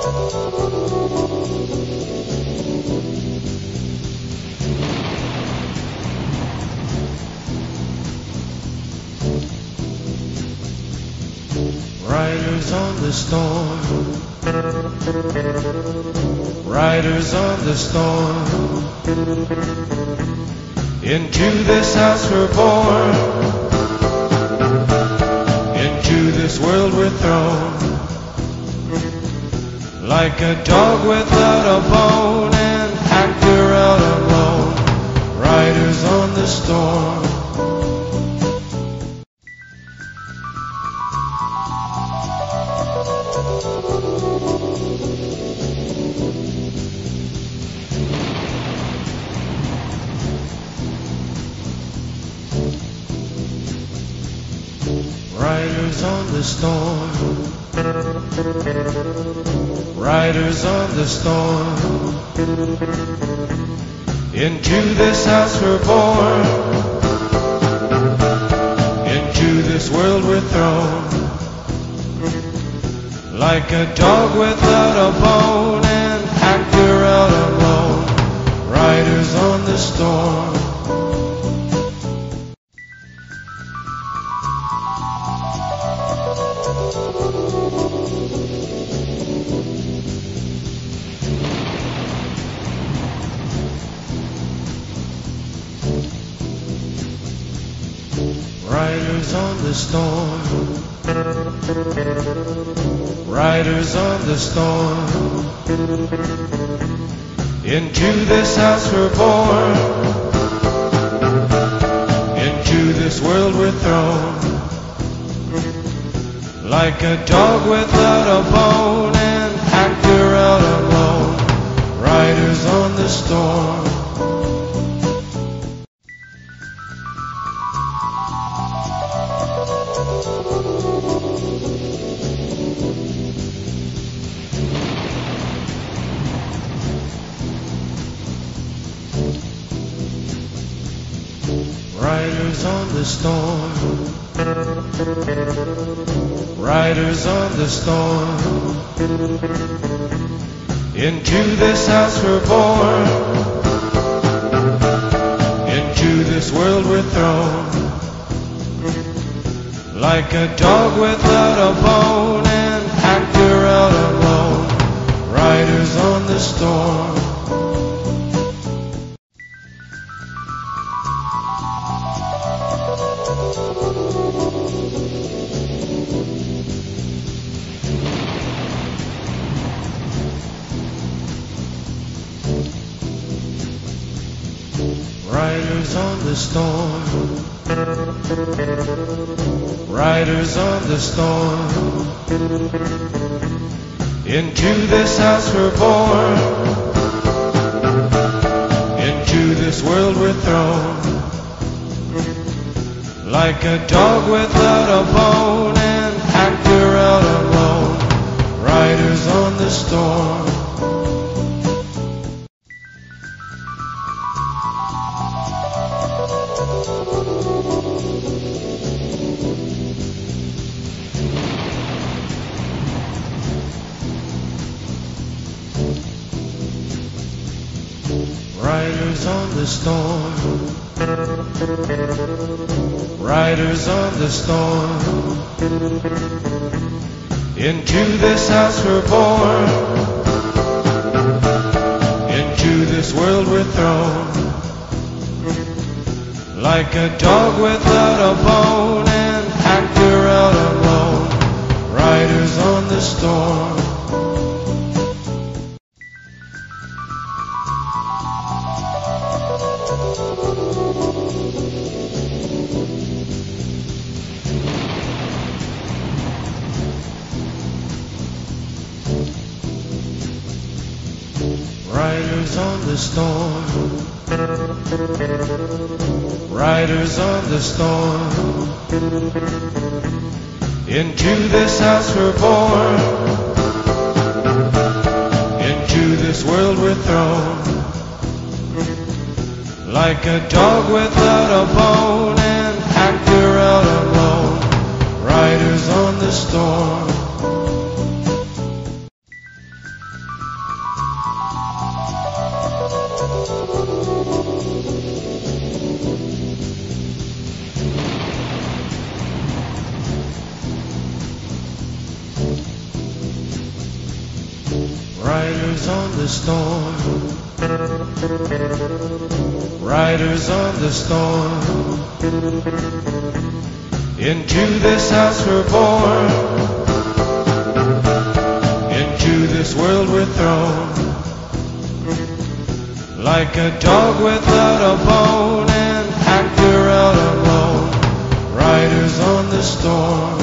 Riders on the storm, riders on the storm. Into this house we're born, into this world we're thrown. Like a dog without a bone, an actor out alone. Riders on the storm. Riders on the storm, riders on the storm. Into this house we're born, into this world we're thrown. Like a dog without a bone, an actor out alone. Riders on the storm. Riders on the storm, riders on the storm. Into this house we're born, into this world we're thrown. Like a dog without a bone, an actor out alone. Riders on the storm. Riders on the storm, riders on the storm. Into this house we're born, into this world we're thrown. Like a dog without a bone, an actor out alone. Riders on the storm. Riders on the storm, riders on the storm. Into this house we're born, into this world we're thrown. Like a dog without a bone, an actor out alone. Riders on the storm. Riders on the storm, riders on the storm. Into this house we're born, into this world we're thrown. Like a dog without a bone, an actor out alone. Riders on the storm. Riders on the storm, riders on the storm. Into this house we're born, into this world we're thrown. Like a dog without a bone, an actor out alone. Riders on the storm. Riders on the storm. Riders on the storm. Into this house we're born. Into this world we're thrown. Like a dog without a bone, an actor out alone. Riders on the storm.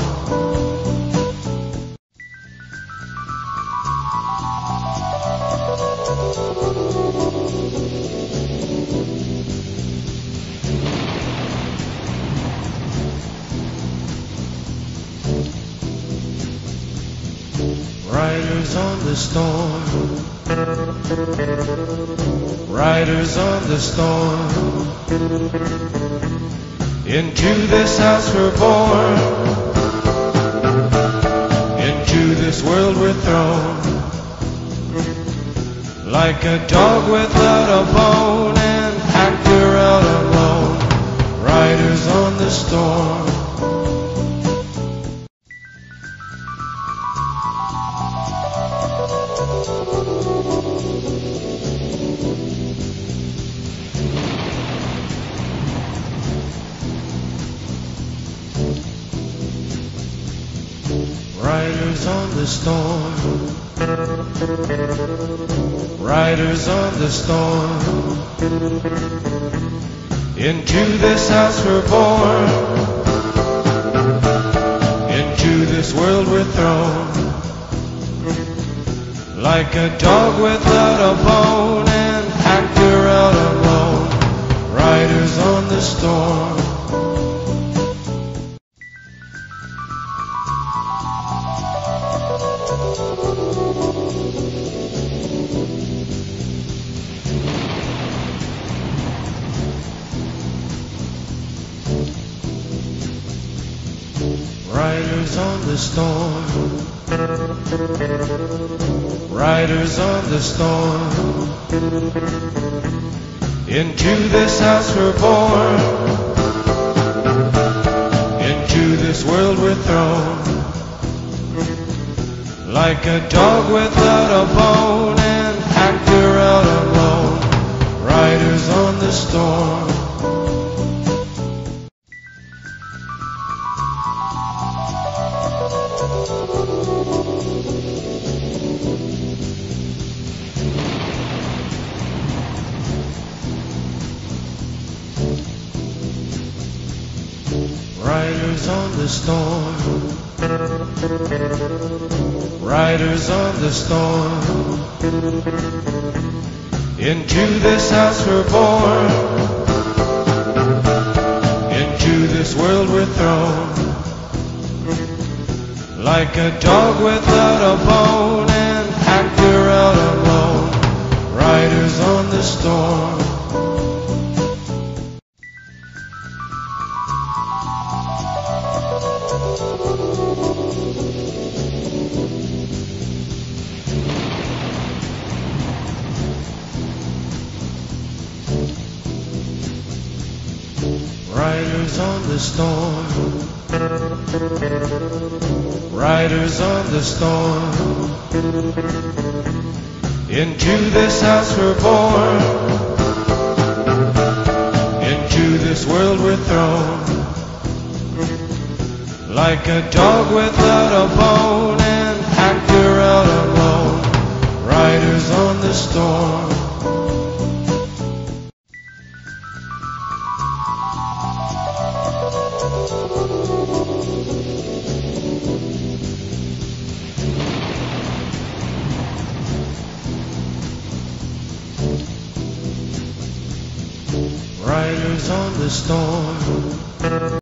Riders on the storm. Riders on the storm. Into this house we're born. Into this world we're thrown. Like a dog without a bone, an actor out alone. Riders on the storm. Riders on the storm. Riders on the storm. Into this house we're born. Into this world we're thrown. Like a dog without a bone, an actor out alone. Riders on the storm. Riders on the storm. Riders on the storm. Into this house we're born. Into this world we're thrown. Like a dog without a bone, an actor out alone. Riders on the storm. Riders on the storm. Riders on the storm. Into this house we're born. Into this world we're thrown. Like a dog without a bone, an actor out alone. Riders on the storm. Riders on the storm. Riders on the storm. Into this house we're born. Into this world we're thrown. Like a dog without a bone, an actor out alone. Riders on the storm. Riders on the storm.